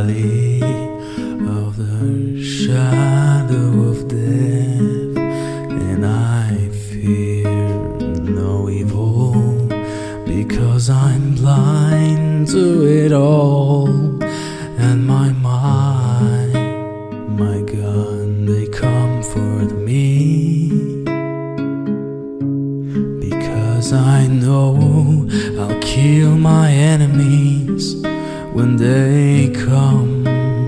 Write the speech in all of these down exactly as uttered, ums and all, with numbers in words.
valley of the shadow of death, and I fear no evil, because I'm blind to it all. And my mind, my gun, they comfort me, because I know I'll kill my enemies when they come.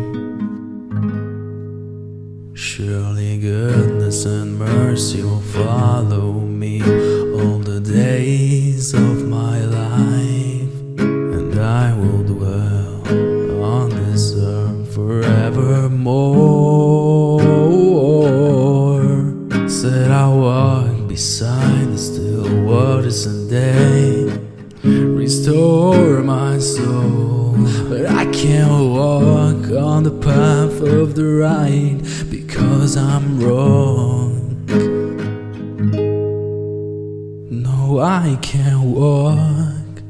Surely goodness and mercy will follow me all the days of my life, and I will dwell on this earth forevermore. Said I walk beside the still waters and they restore my soul, but I can't walk on the path of the right because I'm wrong. No, I can't walk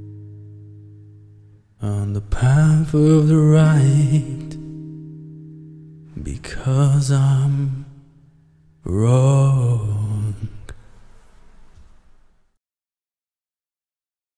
on the path of the right because I'm wrong.